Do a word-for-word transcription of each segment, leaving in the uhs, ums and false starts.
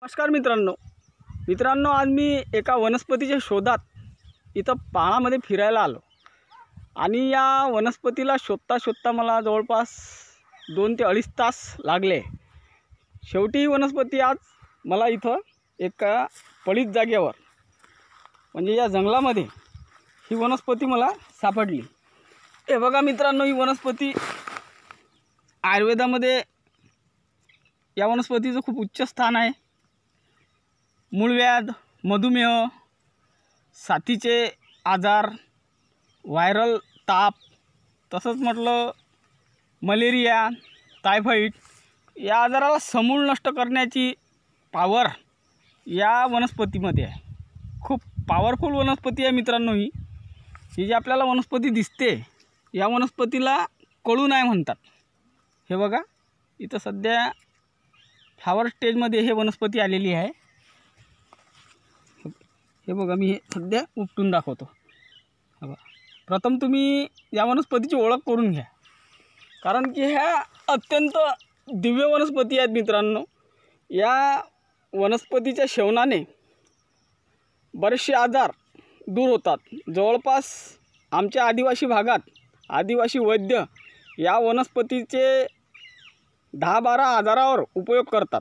नमस्कार मित्रांनो मित्रांनो आज मी एका वनस्पतीच्या शोधात इथं पाण्यामध्ये फिरायला आलो आणि या वनस्पतीला शोधता शोधता मला जवळपास दोन ते अडीच तास लागले। शेवटी ही वनस्पती आज मला इथं एका पडीत जागेवर म्हणजे या जंगलामध्ये ही वनस्पती मला सापडली। हे बघा मित्रांनो, ही वनस्पती आयुर्वेदामध्ये या वनस्पतीचं खूप उच्च स्थान आहे। मूळव्याध, मधुमेह, साथीचे आजार, व्हायरल ताप, तसंच म्हटलं मलेरिया, टायफॉइड या आजाराला समूळ नष्ट करण्याची पावर या वनस्पतीमध्ये आहे। खूप पॉवरफुल वनस्पती आहे मित्रांनो। ही ही जी आपल्याला वनस्पती दिसते या वनस्पतीला कळू नाही म्हणतात। हे बघा, इथं सध्या फ्लावर स्टेजमध्ये हे वनस्पती आलेली आहे। हे बघा, मी हे सध्या उपटून दाखवतो। बघा, प्रथम तुम्ही या वनस्पतीची ओळख करून घ्या, कारण की ह्या अत्यंत दिव्य वनस्पती आहेत मित्रांनो। या वनस्पतीच्या सेवनाने बरेचसे आजार दूर होतात। जवळपास आमच्या आदिवासी भागात आदिवासी वैद्य या वनस्पतीचे दहा बारा आजारावर उपयोग करतात।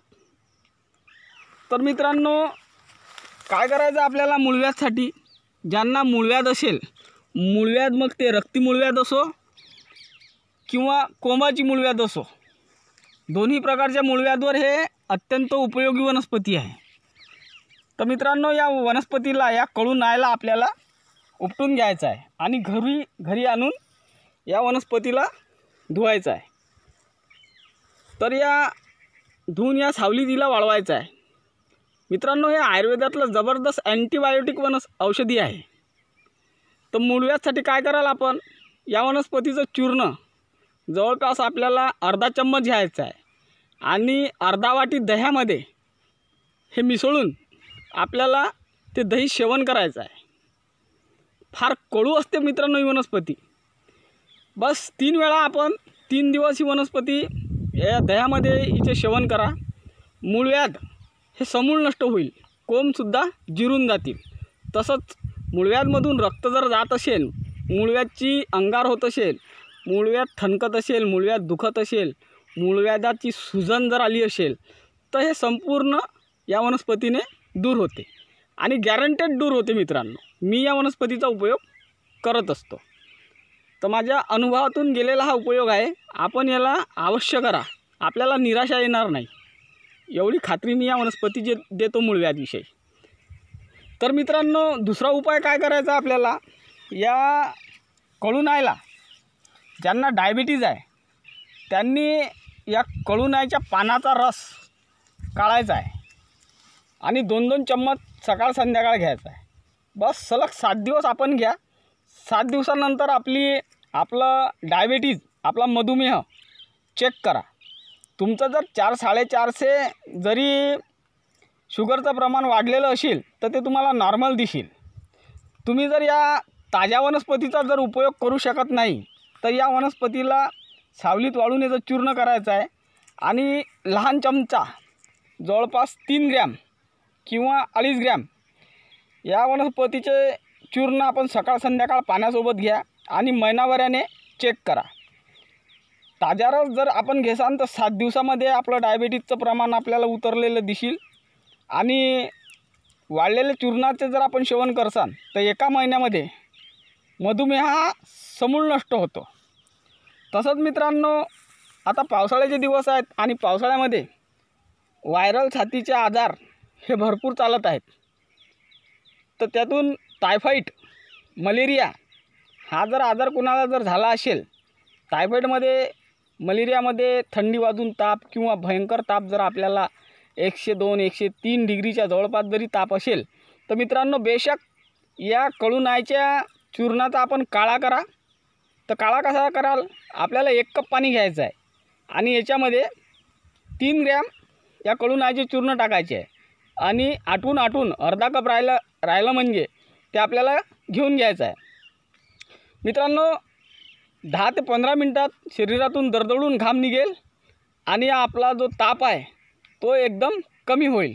तर मित्रांनो, काय करायचं आपल्याला मूळव्याधसाठी? ज्यांना मूळव्याध असेल, मूळव्याध मग ते रक्ती मूळव्याध असो किंवा कोंबाची मूळव्याध असो, दोन्ही प्रकारच्या मूळव्याधवर हे अत्यंत उपयोगी वनस्पती आहे। तर मित्रांनो, या वनस्पतीला या कळू नायला आपल्याला उपटून घ्यायचं आहे आणि घरी घरी आणून या वनस्पतीला धुवायचं आहे। तर या धुवून या सावलीला वाळवायचं आहे। मित्रांनो, हे आयुर्वेदातलं जबरदस्त अँटीबायोटिक वनस औषधी आहे। तर मूळव्याधसाठी काय कराल आपण? या वनस्पतीचं चूर्ण जवळपास आपल्याला अर्धा चम्मच घ्यायचं आहे आणि अर्धा वाटी दह्यामध्ये हे मिसळून आपल्याला ते दही सेवन करायचं आहे। फार कडू असते मित्रांनो ही वनस्पती। बस तीन वेळा आपण तीन दिवस ही वनस्पती या दह्यामध्ये हिचे सेवन करा। मूळव्याध हे समूळ नष्ट होईल, कोंबसुद्धा जिरून जातील। तसंच मूळव्याधमधून रक्त जर जात असेल, मूळव्याधची अंगार होत असेल, मूळव्याध ठणकत असेल, मूळव्याध दुखत असेल, मूळव्याधाची सुजन जर आली असेल, तर हे संपूर्ण या वनस्पतीने दूर होते आणि गॅरंटेड दूर होते मित्रांनो। मी या वनस्पतीचा उपयोग करत असतो, तर माझ्या अनुभवातून गेलेला हा उपयोग आहे। आपण याला अवश्य करा, आपल्याला निराशा येणार नाही, एवढी खात्री मी या वनस्पतीची देतो मूळव्याधविषयी। तर मित्रांनो, दुसरा उपाय काय करायचा आपल्याला? या कळू नायला ज्यांना डायबिटीज आहे त्यांनी या कळू नायच्या पानाचा रस काढायचा आहे आणि दोन दोन चम्मच सकाळ संध्याकाळ घ्यायचा आहे। बस सलग सात दिवस आपण घ्या। सात दिवसानंतर आपली आपलं डायबिटीज, आपला मधुमेह चेक करा। तुमचं जर चार साडेचारशे जरी शुगरचं प्रमाण वाढलेलं असेल तर ते तुम्हाला नॉर्मल दिसेल। तुम्ही जर या ताज्या वनस्पतीचा जर उपयोग करू शकत नाही तर या वनस्पतीला सावलीत वाळून याचं चूर्ण करायचं आहे आणि लहान चमचा जवळपास तीन ग्रॅम किंवा अडीच ग्रॅम या वनस्पतीचे चूर्ण आपण सकाळ संध्याकाळ पाण्यासोबत घ्या आणि महिनाभराने चेक करा। ताजा रस जर आपण घेसाल तर सात दिवसामध्ये आपलं डायबिटीजचं प्रमाण आपल्याला उतरलेलं दिसेल आणि वाळलेले चूर्णाचे जर आपण सेवन करसाल तर एका महिन्यामध्ये मधुमेह हा समूळ नष्ट होतो। तसंच मित्रांनो, आता पावसाळ्याचे दिवस आहेत आणि पावसाळ्यामध्ये व्हायरल छातीचे आजार हे भरपूर चालत आहेत। तर त्यातून टायफॉइड, मलेरिया हा जर आजार कुणाला जर झाला असेल, टायफॉइडमध्ये मलेरियामध्ये थंडी वाजून ताप किंवा भयंकर ताप जर आपल्याला एकशे दोन एकशे तीन डिग्रीच्या जवळपास जरी ताप असेल तर मित्रांनो, बेशक या कळू नायच्या चूर्णाचा आपण काळा करा। तर काळा कसा कराल? आपल्याला एक कप पाणी घ्यायचं आहे आणि याच्यामध्ये तीन ग्रॅम या कळू नायचे चूर्ण टाकायचे आहे आणि आटून आटून अर्धा कप राहिलं राहिलं म्हणजे ते आपल्याला घेऊन घ्यायचं आहे। मित्रांनो, दहा ते पंधरा मिनटात शरीरातून दरदळून घाम निघेल आणि आपला जो ताप आहे तो एकदम कमी होईल।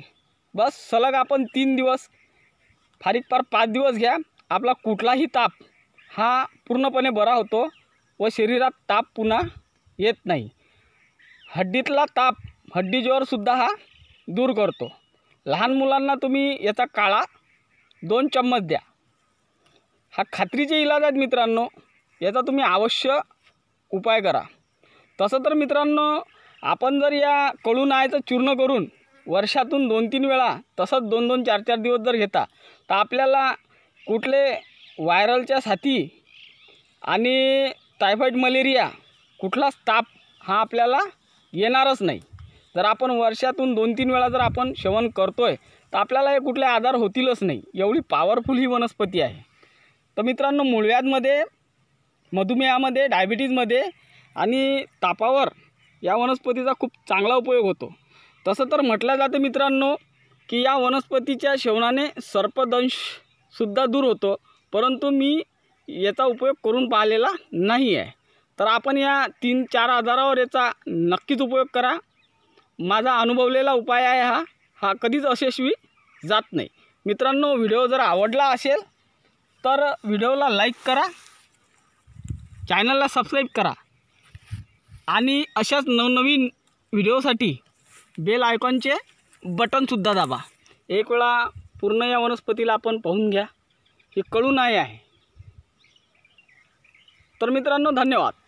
बस सलग आपण तीन दिवस फारीक पार पाच दिवस घ्या, आपला कुठलाही ताप हा पूर्णपणे बरा होतो व शरीरात ताप पुन्हा येत नाही। हड्डीतला ताप, हड्डी ज्वरसुद्धा हा दूर करतो। लहान मुलांना तुम्ही याचा काळा दोन चम्मच द्या। हा खात्रीचे इलाज आहेत मित्रांनो, याचा तुम्ही अवश्य उपाय करा। तसं तर मित्रांनो, आपण जर या कडू नायचं चूर्ण करून वर्षातून दोन तीन वेळा तसंच दोन दोन चार चार दिवस जर घेता तर आपल्याला कुठले व्हायरलच्या साथी आणि टायफॉईड, मलेरिया कुठलाच ताप हा आपल्याला येणारच नाही। जर आपण वर्षातून दोन तीन वेळा जर आपण सेवन करतोय तर आपल्याला हे कुठले आजार होतीलच नाही, एवढी पॉवरफुल ही वनस्पती आहे। तर मित्रांनो, मूळव्याधमध्ये, मधुमेहामध्ये, डायबिटीजमध्ये आणि तापावर या वनस्पतीचा खूप चांगला उपयोग होतो। तसं तर म्हटलं जातं मित्रांनो की या वनस्पतीच्या सेवनाने सर्पदंशसुद्धा दूर होतो, परंतु मी याचा उपयोग करून पाहिलेला नाही आहे। तर आपण या तीन चार आजारावर याचा नक्कीच उपयोग करा। माझा अनुभवलेला उपाय आहे हा हा कधीच अयशस्वी जात नाही। मित्रांनो, व्हिडिओ जर आवडला असेल तर व्हिडिओला लाईक करा, चॅनलला सबस्क्राईब करा आणि अशाच नवनवीन व्हिडिओसाठी बेल आयकॉनचे बटनसुद्धा दाबा। एक वेळा पूर्ण या वनस्पतीला आपण पाहून घ्या, हे कडू नाही आहे। तर मित्रांनो, धन्यवाद।